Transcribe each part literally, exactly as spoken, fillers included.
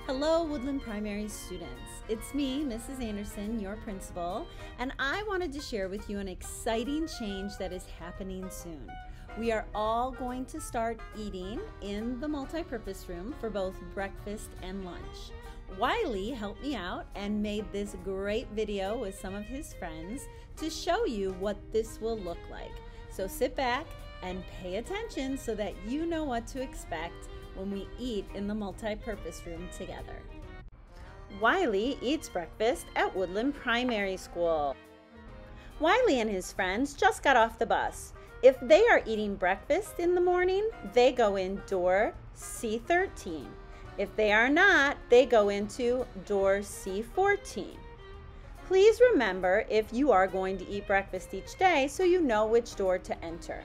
Hello, Woodland Primary students. It's me, Missus Anderson, your principal, and I wanted to share with you an exciting change that is happening soon. We are all going to start eating in the multipurpose room for both breakfast and lunch. Wiley helped me out and made this great video with some of his friends to show you what this will look like. So sit back and pay attention so that you know what to expect when we eat in the multipurpose room together. Wiley eats breakfast at Woodland Primary School. Wiley and his friends just got off the bus. If they are eating breakfast in the morning, they go in door C thirteen. If they are not, they go into door C fourteen. Please remember if you are going to eat breakfast each day so you know which door to enter.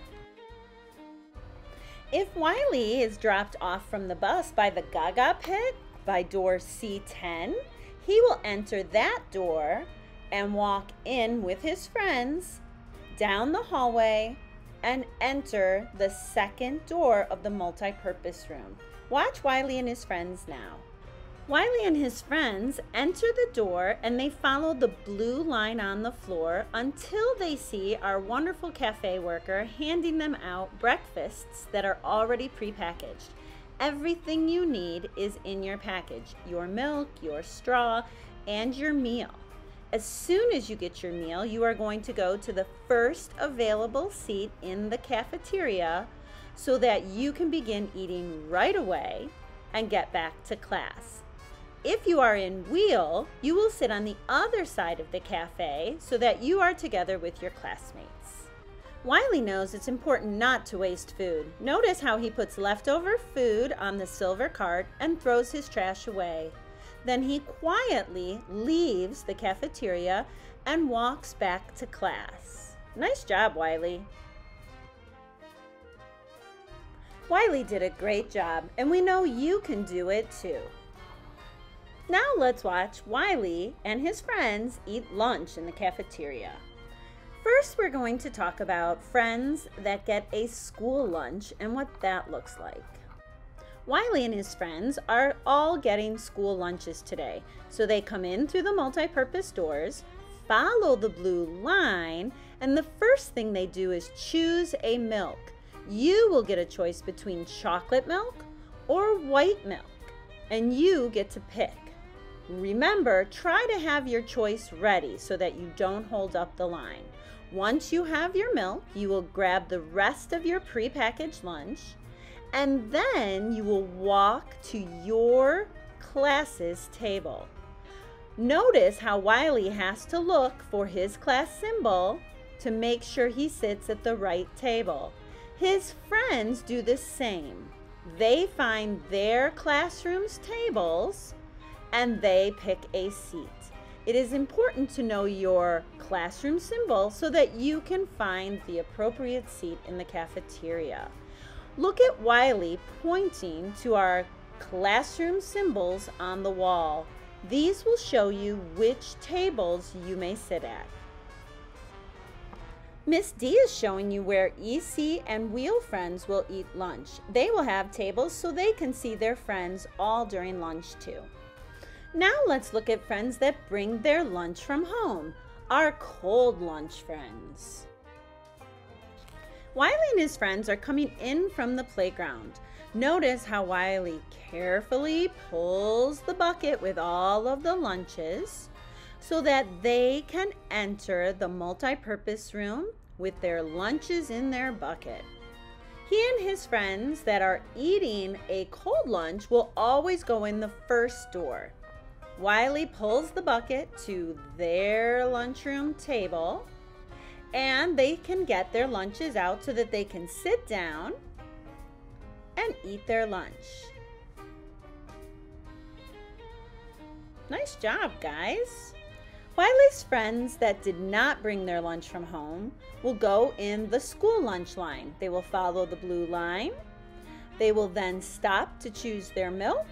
If Wiley is dropped off from the bus by the Gaga Pit by door C ten, he will enter that door and walk in with his friends down the hallway and enter the second door of the multipurpose room. Watch Wiley and his friends now. Wiley and his friends enter the door and they follow the blue line on the floor until they see our wonderful cafe worker handing them out breakfasts that are already prepackaged. Everything you need is in your package: your milk, your straw, and your meal. As soon as you get your meal, you are going to go to the first available seat in the cafeteria so that you can begin eating right away and get back to class. If you are in wheel, you will sit on the other side of the cafe so that you are together with your classmates. Wiley knows it's important not to waste food. Notice how he puts leftover food on the silver cart and throws his trash away. Then he quietly leaves the cafeteria and walks back to class. Nice job, Wiley. Wiley did a great job, and we know you can do it too. Now let's watch Wiley and his friends eat lunch in the cafeteria. First, we're going to talk about friends that get a school lunch and what that looks like. Wiley and his friends are all getting school lunches today. So they come in through the multipurpose doors, follow the blue line, and the first thing they do is choose a milk. You will get a choice between chocolate milk or white milk, and you get to pick. Remember, try to have your choice ready so that you don't hold up the line. Once you have your milk, you will grab the rest of your prepackaged lunch, and then you will walk to your class's table. Notice how Wiley has to look for his class symbol to make sure he sits at the right table. His friends do the same. They find their classroom's tables and they pick a seat. It is important to know your classroom symbol so that you can find the appropriate seat in the cafeteria. Look at Wiley pointing to our classroom symbols on the wall. These will show you which tables you may sit at. Miss D is showing you where E C and Wheel friends will eat lunch. They will have tables so they can see their friends all during lunch too. Now let's look at friends that bring their lunch from home, our cold lunch friends. Wiley and his friends are coming in from the playground. Notice how Wiley carefully pulls the bucket with all of the lunches so that they can enter the multipurpose room with their lunches in their bucket. He and his friends that are eating a cold lunch will always go in the first door. Wiley pulls the bucket to their lunchroom table, and they can get their lunches out so that they can sit down and eat their lunch. Nice job, guys. Wiley's friends that did not bring their lunch from home will go in the school lunch line. They will follow the blue line. They will then stop to choose their milk.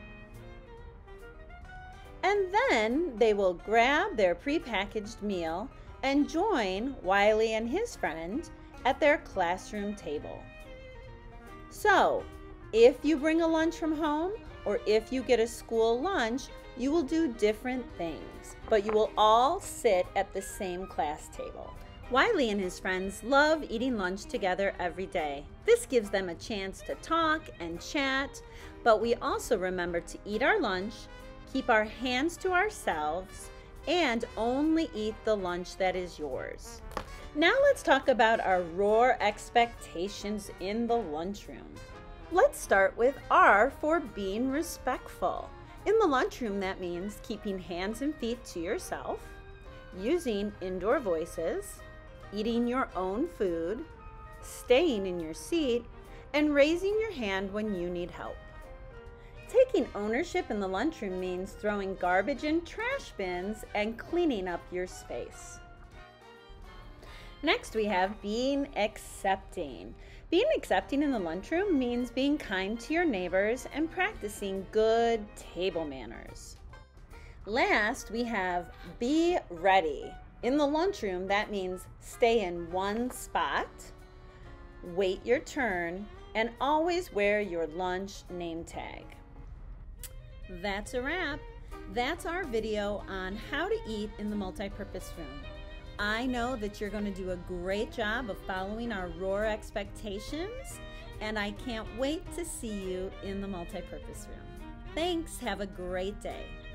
And then they will grab their prepackaged meal and join Wiley and his friend at their classroom table. So, if you bring a lunch from home, or if you get a school lunch, you will do different things, but you will all sit at the same class table. Wiley and his friends love eating lunch together every day. This gives them a chance to talk and chat, but we also remember to eat our lunch, keep our hands to ourselves, and only eat the lunch that is yours. Now let's talk about our roar expectations in the lunchroom. Let's start with R for being respectful. In the lunchroom, that means keeping hands and feet to yourself, using indoor voices, eating your own food, staying in your seat, and raising your hand when you need help. Taking ownership in the lunchroom means throwing garbage in trash bins and cleaning up your space. Next, we have being accepting. Being accepting in the lunchroom means being kind to your neighbors and practicing good table manners. Last, we have be ready. In the lunchroom, that means stay in one spot, wait your turn, and always wear your lunch name tag. That's a wrap. That's our video on how to eat in the multipurpose room. I know that you're going to do a great job of following our roar expectations, and I can't wait to see you in the multipurpose room. Thanks. Have a great day.